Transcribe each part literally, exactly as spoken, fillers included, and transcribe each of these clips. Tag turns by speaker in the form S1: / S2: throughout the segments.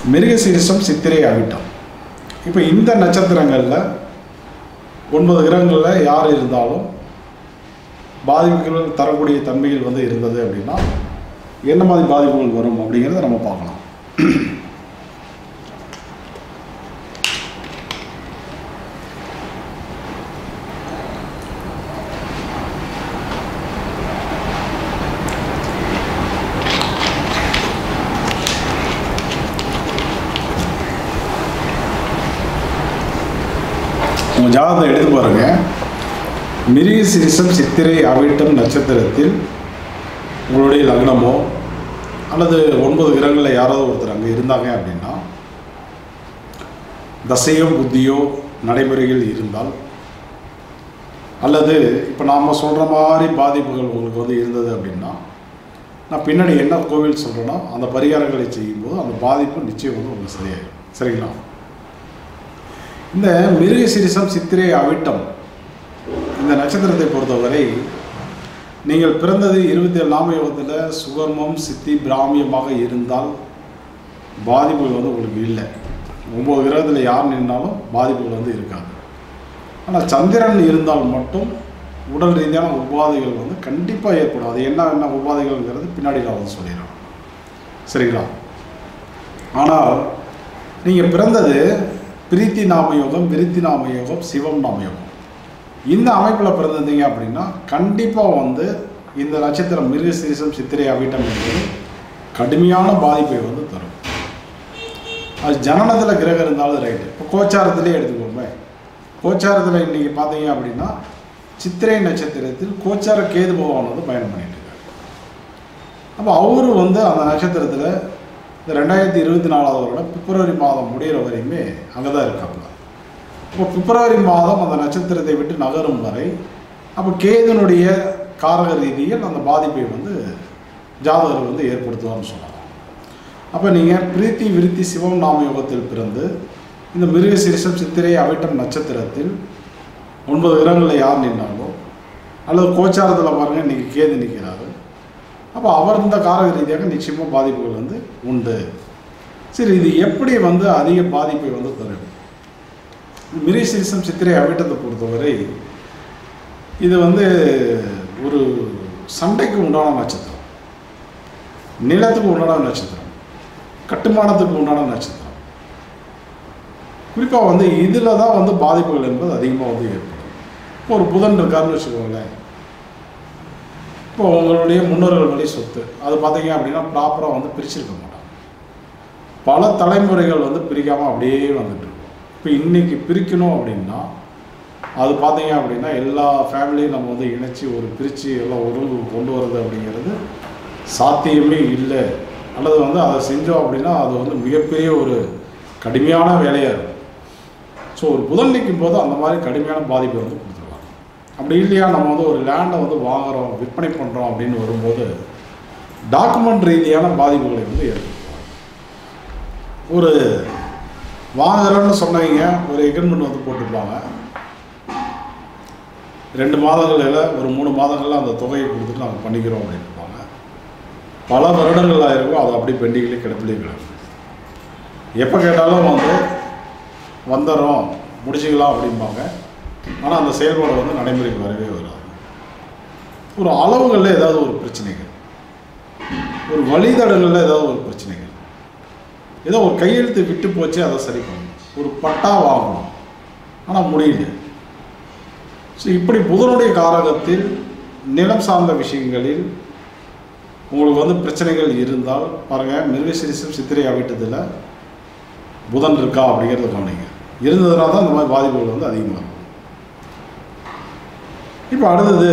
S1: மிருகசீரிஷம், சித்திரை, அவிட்டம். இப்போ இந்த நட்சத்திரங்களில் ஒன்பது கிரகங்களில் யார் இருந்தாலும் பாதிப்புகள் தரக்கூடிய தன்மைகள் வந்து இருந்தது அப்படின்னா என்ன மாதிரி பாதிப்புகள் வரும் அப்படிங்கிறத நம்ம பார்க்கலாம். உங்கள் ஜாதகத்தை எடுத்து பாருங்க. மிருகசீரிஷம், சித்திரை, அவிட்டம் நட்சத்திரத்தில் உங்களுடைய லக்னமோ அல்லது ஒன்பது கிரகங்களில் யாராவது ஒருத்தர் அங்கே இருந்தாங்க அப்படின்னா தசையோ புத்தியோ நடைமுறைகள் இருந்தால் அல்லது இப்போ நாம் சொல்கிற மாதிரி பாதிப்புகள் உங்களுக்கு வந்து இருந்தது அப்படின்னா நான் பின்னாடி என்ன கோவில் சொல்கிறேன்னா அந்த பரிகாரங்களை செய்யும்போது அந்த பாதிப்பு நிச்சயம் வந்து உங்களுக்கு சரியாயிடும். சரிங்களா? இந்த மிருகசீரிஷம், சித்திரை, அவிட்டம் இந்த நட்சத்திரத்தை பொறுத்தவரை நீங்கள் பிறந்தது இருபத்தி ஏழு நாமயோகத்தில் சுகர்மம், சித்தி, பிராமியமாக இருந்தால் பாதிப்புகள் வந்து உங்களுக்கு இல்லை. ஒம்பது கிரகத்தில் யார் நின்றாலும் பாதிப்புகள் வந்து இருக்காது. ஆனால் சந்திரன் இருந்தால் மட்டும் உடல் ரீதியான உபாதைகள் வந்து கண்டிப்பாக ஏற்படும். அது என்ன என்ன உபாதைகள்ங்கிறது பின்னாடி நான் வந்து சொல்லிடுறேன். சரிங்களா? ஆனால் நீங்கள் பிறந்தது பிரீத்தி நாமயோகம், விருத்தி நாமயோகம், சிவம் நாமயோகம் இந்த அமைப்பில் பிறந்திருந்தீங்க அப்படின்னா கண்டிப்பாக வந்து இந்த நட்சத்திரம் மிருகசீரிஷம், சித்திரை, அவிட்டம் என்பது கடுமையான பாதிப்பை வந்து தரும். அது ஜனனத்தில் கிரகம் இருந்தாலும் ரைட்டு. இப்போ கோச்சாரத்திலே எடுத்துக்கோங்க. கோச்சாரத்தில் இன்றைக்கி பார்த்தீங்க அப்படின்னா சித்திரை நட்சத்திரத்தில் கோச்சார கேது பகவான் வந்து பயணம் பண்ணிட்டு இருக்காரு. அப்போ அவரு வந்து அந்த நட்சத்திரத்தில் இந்த ரெண்டாயிரத்தி இருபத்தி நாலாவது வருடம் பிப்ரவரி மாதம் முடிகிற வரையுமே அங்கே தான் இருக்காப்புல. இப்போ பிப்ரவரி மாதம் அந்த நட்சத்திரத்தை விட்டு நகரும் வரை அப்போ கேதுனுடைய காரக ரீதியில் அந்த பாதிப்பை வந்து ஜாதகர் வந்து ஏற்படுத்துவார்னு சொல்லலாம். அப்போ நீங்கள் பிரீத்தி, விருத்தி, சிவம் நாமயோகத்தில் பிறந்து இந்த மிருகசீரிஷம், சித்திரை, அவிட்டம் நட்சத்திரத்தில் ஒன்பது கிரகங்களில் யார் நின்னாலோ அல்லது கோச்சாரத்தில் பாருங்கள் இன்றைக்கி கேது நிற்கிறாரு. அப்போ அவர் இந்த காரக ரீதியாக நிச்சயமாக பாதிப்புகள் வந்து உண்டு. சரி, இது எப்படி வந்து அதிக பாதிப்பை வந்து தரும்? மிருகசீரிஷம், சித்திரை, அவிட்டத்தை பொறுத்தவரை இது வந்து ஒரு சண்டைக்கு உண்டான நட்சத்திரம், நிலத்துக்கு உண்டான நட்சத்திரம், கட்டுமானத்துக்கு உண்டான நட்சத்திரம். குறிப்பாக வந்து இதில் தான் வந்து பாதிப்புகள் என்பது அதிகமாக வந்து ஏற்படும். இப்போ ஒரு புதன் இருக்காருன்னு வச்சுக்கோங்களேன். இப்போ உங்களுடைய முன்னோர்கள் வழி சொத்து அது பார்த்தீங்க அப்படின்னா ப்ராப்பராக வந்து பிரிச்சிருக்க மாட்டாங்க. பல தலைமுறைகள் வந்து பிரிக்காமல் அப்படியே வந்துட்டு இருக்கும். இப்போ இன்றைக்கி பிரிக்கணும் அப்படின்னா அது பார்த்தீங்க அப்படின்னா எல்லா ஃபேமிலியும் நம்ம வந்து இணைச்சி ஒரு பிரித்து எல்லாம் ஒழுங்கு கொண்டு வர்றது அப்படிங்கிறது சாத்தியமே இல்லை. அல்லது வந்து அதை செஞ்சோம் அப்படின்னா அது வந்து மிகப்பெரிய ஒரு கடுமையான வேலையாக இருக்கும். ஸோ ஒரு புதன் நிற்கும் போது அந்த மாதிரி கடுமையான பாதிப்பை வந்து கொடுத்துருவாங்க. அப்படி இல்லையா நம்ம வந்து ஒரு லேண்டை வந்து வாங்குகிறோம், விற்பனை பண்ணுறோம் அப்படின்னு வரும்போது டாக்குமெண்ட் ரீதியான பாதிப்புகளை வந்து ஏற்படுத்துவாங்க. ஒரு வாங்குறோன்னு சொன்னவங்க ஒரு எக்ரிமெண்ட் வந்து போட்டுருப்பாங்க. ரெண்டு மாதங்களில் ஒரு மூணு மாதங்களில் அந்த தொகையை கொடுத்துட்டு நாங்கள் பண்ணிக்கிறோம் அப்படின்னு இருப்பாங்க. பல வருடங்கள் ஆயிருக்கும், அது அப்படி பெண்டிங்லேயே கிடப்பிலே கிடக்கும். எப்போ கேட்டாலும் வந்து வந்துடுறோம் முடிச்சுக்கலாம் அப்படிம்பாங்க. ஆனால் அந்த செயல்பாடு வந்து நடைமுறைக்கு வரவே வராது. ஒரு அளவுகளில் ஏதாவது ஒரு பிரச்சனைகள், ஒரு வழிதடங்களில் ஏதாவது ஒரு பிரச்சனைகள், ஏதோ ஒரு கையெழுத்து விட்டு போச்சு அதை சரி பண்ணணும், ஒரு பட்டா வாங்கணும் ஆனால் முடியல. ஸோ இப்படி புதனுடைய காரகத்தில் நிலம் சார்ந்த விஷயங்களில் உங்களுக்கு வந்து பிரச்சனைகள் இருந்தால் பாருங்கள், மிருகசீரிஷம், சித்திரை அவிட்டத்தில் புதன் இருக்கா அப்படிங்கிறத கவனிங்க. இருந்ததுனால தான் இந்த மாதிரி பாதிப்புகள் வந்து அதிகமாக இருக்கும். இப்போ அடுத்தது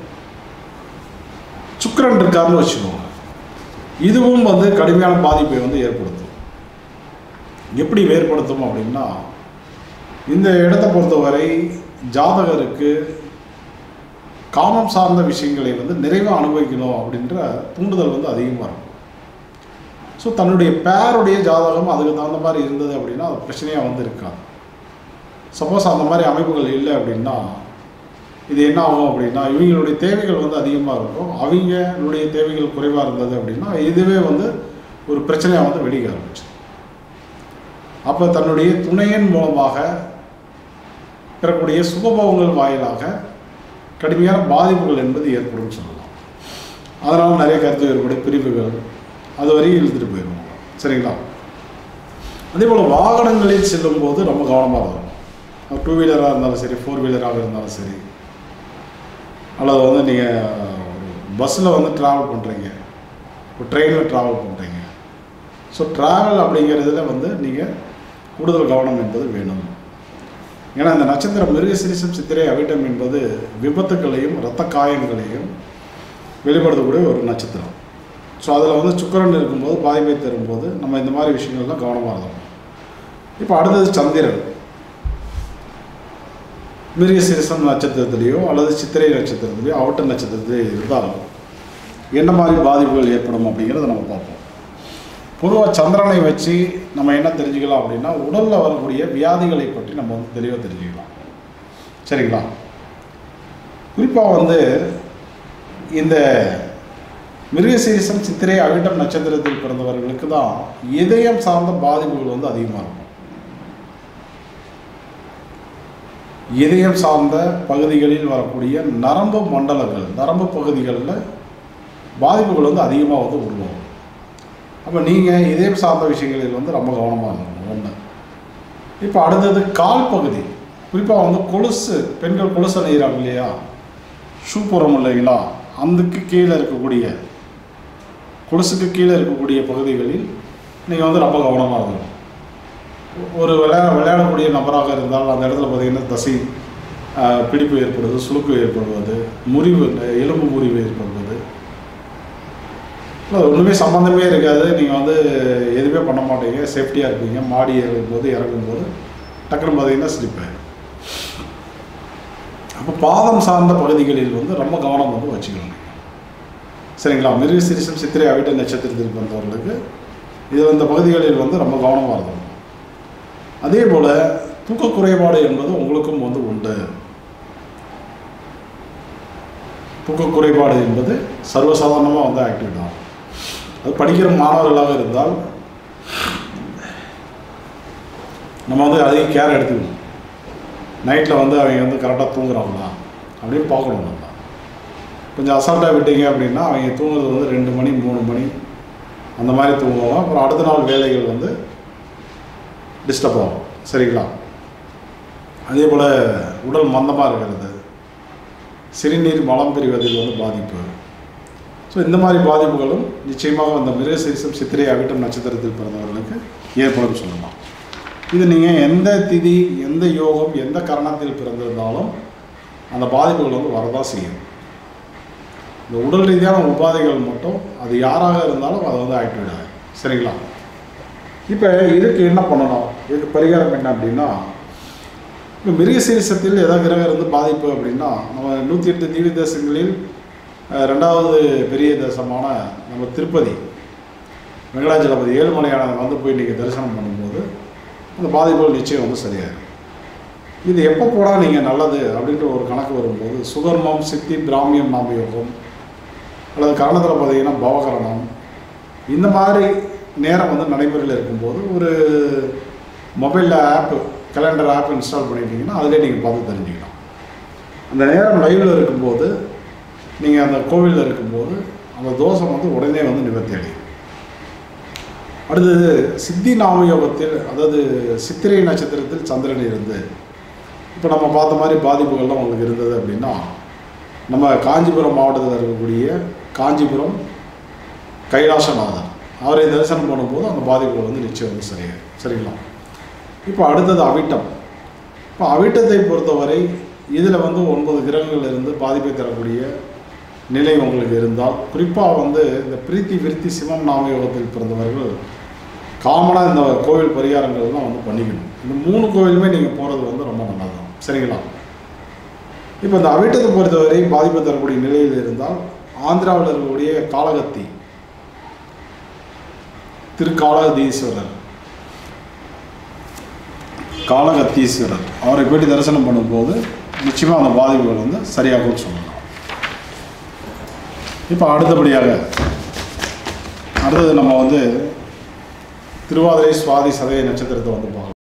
S1: சுக்கிரன் இருக்காருன்னு வச்சுக்கோங்க. இதுவும் வந்து கடுமையான பாதிப்பை வந்து ஏற்படுத்தும். எப்படி ஏற்படுத்தும் அப்படின்னா, இந்த இடத்தை பொறுத்தவரை ஜாதகருக்கு காமம் சார்ந்த விஷயங்களை வந்து நிறைவாக அனுபவிக்கணும் அப்படின்ற தூண்டுதல் வந்து அதிகமாக இருக்கும். ஸோ தன்னுடைய பேருடைய ஜாதகம் அதுக்கு தகுந்த மாதிரி இருந்தது அப்படின்னா அது பிரச்சனையாக வந்து இருக்காது. சப்போஸ் அந்த மாதிரி அமைப்புகள் இல்லை அப்படின்னா இது என்ன ஆகும் அப்படின்னா, இவங்களுடைய தேவைகள் வந்து அதிகமாக இருக்கும், அவங்களுடைய தேவைகள் குறைவாக இருந்தது அப்படின்னா இதுவே வந்து ஒரு பிரச்சனையாக வந்து வெடிக்க ஆரம்பிச்சு. அப்போ தன்னுடைய துணையின் மூலமாக பெறக்கூடிய சுகபோகங்கள் வாயிலாக கடுமையான பாதிப்புகள் என்பது ஏற்படும் சொல்லலாம். அதனால் நிறைய கருத்து வேறுபட பிரிவுகள் அது வரையும் இழுத்துட்டு போயிடுவோம். சரிங்களா? அதே போல் வாகனங்களில் செல்லும்போது ரொம்ப கவனமாக இருக்கும். டூ வீலராக இருந்தாலும் சரி, ஃபோர் வீலராக இருந்தாலும் சரி, அல்லது வந்து நீங்கள் பஸ்ஸில் வந்து ட்ராவல் பண்ணுறீங்க, இப்போ ட்ரெயினில் ட்ராவல் பண்ணுறீங்க. ஸோ ட்ராவல் அப்படிங்கிறதுல வந்து நீங்கள் கூடுதல் கவனம் என்பது வேணும். ஏன்னா இந்த நட்சத்திரம் மிருகசீரிஷம் சித்திரை அவிட்டம் என்பது விபத்துக்களையும் இரத்த காயங்களையும் வெளிப்படுத்தக்கூடிய ஒரு நட்சத்திரம். ஸோ அதில் வந்து சுக்கிரன் இருக்கும்போது பாதிப்பை தரும்போது நம்ம இந்த மாதிரி விஷயங்கள்லாம் கவனமாக இருக்கணும். இப்போ அடுத்தது சந்திரன் மிருகசீரிஷம் நட்சத்திரத்திலேயோ அல்லது சித்திரை நட்சத்திரத்திலேயோ அவிட்ட நட்சத்திரத்திலேயோ இருந்தாலும் என்ன மாதிரி பாதிப்புகள் ஏற்படும் அப்படிங்கிறத நம்ம பார்ப்போம். பொதுவாக சந்திரனை வச்சு நம்ம என்ன தெரிஞ்சுக்கலாம் அப்படின்னா, உடலில் வரக்கூடிய வியாதிகளை பற்றி நம்ம வந்து தெளிவாக தெரிஞ்சுக்கலாம். சரிங்களா? குறிப்பாக வந்து இந்த மிருகசீரிஷம் சித்திரை அவிட்டம் நட்சத்திரத்தில் பிறந்தவர்களுக்கு தான் இதயம் சார்ந்த பாதிப்புகள் வந்து அதிகமாக இருக்கும். இதயம் சார்ந்த பகுதிகளில் வரக்கூடிய நரம்பு மண்டலங்கள், நரம்பு பகுதிகளில் பாதிப்புகள் வந்து அதிகமாக வந்து உருவாகும். அப்போ நீங்கள் இதயம் சார்ந்த விஷயங்களில் வந்து ரொம்ப கவனமாக இருக்கணும். ஒன்று. இப்போ அடுத்தது கால் பகுதி, குறிப்பாக வந்து கொலுசு, பெண்கள் கொலுசு அணிகிறாங்க இல்லையா, ஷூ போகிறோம் இல்லைங்களா, அதுக்கு கீழே இருக்கக்கூடிய கொலுசுக்கு கீழே இருக்கக்கூடிய பகுதிகளில் நீங்கள் வந்து ரொம்ப கவனமாக இருக்கணும். ஒரு விளையா விளையாடக்கூடிய நபராக இருந்தால் அந்த இடத்துல பார்த்திங்கன்னா தசை பிடிப்பு ஏற்படுவது, சுளுக்கு ஏற்படுவது, முறிவு, எலும்பு முறிவு ஏற்படுவது, இல்லை ஒன்றுமே சம்மந்தமே இருக்காது. நீங்கள் வந்து எதுவுமே பண்ண மாட்டீங்க, சேஃப்டியாக இருப்பீங்க. மாடி ஏறும்போது இறங்கும்போது டக்குனு பார்த்தீங்கன்னா ஸ்லிப்பாயிடும். அப்போ பாதம் சார்ந்த பகுதிகளில் வந்து ரொம்ப கவனம் வந்து வச்சுக்கணும். சரிங்களா? மிருகசீரிஷம் சித்திரை அவிட்ட நட்சத்திரத்தில் வந்தவர்களுக்கு இது இந்த பகுதிகளில் வந்து ரொம்ப கவனமாக இருக்கும். அதே போல் தூக்க குறைபாடு என்பது உங்களுக்கும் வந்து உண்டு. தூக்க குறைபாடு என்பது சர்வசாதாரணமாக வந்து ஆக்டிவேட் ஆகும். அது படிக்கிற மாணவர்களாக இருந்தால் நம்ம வந்து அதிக கேர் எடுத்துக்கணும். நைட்டில் வந்து அவங்க வந்து கரெக்டாக தூங்குறாங்களா அப்படின்னு பார்க்கணும். நம்ம கொஞ்சம் அசால்ட்டாக விட்டீங்க அப்படின்னா அவங்க தூங்குறது வந்து ரெண்டு மணி மூணு மணி அந்த மாதிரி தூங்குவாங்க. அப்புறம் அடுத்த நாள் வேலைகள் வந்து டிஸ்டர்ப் ஆகும். சரிங்களா? அதே போல் உடல் மந்தமாக இருக்கிறது, சிறுநீர் மலம் பிரிவதில் வந்து பாதிப்பு. ஸோ இந்த மாதிரி பாதிப்புகளும் நிச்சயமாக அந்த மிருகசீரிஷம் சித்திரை அவிட்டம் நட்சத்திரத்தில் பிறந்தவர்களுக்கு ஏற்படும் சொல்லலாம். இது நீங்கள் எந்த திதி, எந்த யோகம், எந்த கரணத்தில் பிறந்திருந்தாலும் அந்த பாதிப்புகள் வந்து வரதான் செய்யும். இந்த உடல் ரீதியான உபாதைகள் மட்டும் அது யாராக இருந்தாலும் அதை வந்து ஆக்டிவேட் ஆகும். சரிங்களா? இப்போ இதுக்கு என்ன பண்ணணும், இதுக்கு பரிகாரம் என்ன அப்படின்னா, இப்போ மிருகசீரிஷத்தில் ஏதாவது கிரகம் இருந்து பாதிப்பு அப்படின்னா நம்ம நூற்றி எட்டு தீவி தேசங்களில் ரெண்டாவது பெரிய தேசமான நம்ம திருப்பதி வெங்கடாஜலபதி ஏழுமலையானதை வந்து போய் நீங்கள் தரிசனம் பண்ணும்போது அந்த பாதிப்புகள் நிச்சயம் வந்து சரியாயிடும். இது எப்போ போனால் நீங்கள் நல்லது அப்படின்ற ஒரு கணக்கு வரும்போது சுகர்மம், சித்தி, பிராமியம், நாமயோகம் அல்லது கரணத்தில் பார்த்தீங்கன்னா பவகரணம், இந்த மாதிரி நேரம் வந்து நடைமுறையில் இருக்கும்போது ஒரு மொபைலில் ஆப்பு, கேலண்டர் ஆப் இன்ஸ்டால் பண்ணிட்டீங்கன்னா அதிலே நீங்கள் பார்த்து தெரிஞ்சுக்கலாம். அந்த நேரம் லைவில் இருக்கும்போது நீங்கள் அந்த கோவிலில் இருக்கும்போது அந்த தோஷம் வந்து உடனே வந்து நிவர்த்தி அடையும். அடுத்தது சித்தி நாமயோகத்தில், அதாவது சித்திரை நட்சத்திரத்தில் சந்திரன் இருந்து இப்போ நம்ம பார்த்த மாதிரி பாதிப்புகள்லாம் உங்களுக்கு இருந்தது அப்படின்னா நம்ம காஞ்சிபுரம் மாவட்டத்தில் இருக்கக்கூடிய காஞ்சிபுரம் கைலாசநாதர் அவரை தரிசனம் பண்ணும்போது அந்த பாதிப்புகள் வந்து நிச்சயம் வந்து சரியாகும். சரிங்களா? இப்போ அடுத்தது அவிட்டம். இப்போ அவிட்டத்தை பொறுத்தவரை இதில் வந்து ஒன்பது கிரகங்கள் இருந்து பாதிப்பை தரக்கூடிய நிலை உங்களுக்கு இருந்தால், குறிப்பாக வந்து இந்த பிரீத்தி விருத்தி சிவம் நாமயோகத்தில் பிறந்தவர்கள் காமனாக இந்த கோவில் பரிகாரங்கள்லாம் வந்து பண்ணிக்கணும். இந்த மூணு கோவிலுமே நீங்கள் போகிறது வந்து ரொம்ப நல்லது. சரிங்களா? இப்போ இந்த அவிட்டத்தை பொறுத்தவரை பாதிப்பை தரக்கூடிய நிலையில் இருந்தால் ஆந்திராவில் இருக்கக்கூடிய காளகத்தி திருக்காளகத்தீஸ்வரர் காளகத்தீஸ்வரர் அவரை போய்ட்டு தரிசனம் பண்ணும்போது நிச்சயமாக அந்த பாதிப்புகள் வந்து சரியாகும்னு சொல்லலாம். இப்போ அடுத்தபடியாக அடுத்தது நம்ம வந்து திருவாதிரை சுவாதி சதய நட்சத்திரத்தை வந்து பார்க்கலாம்.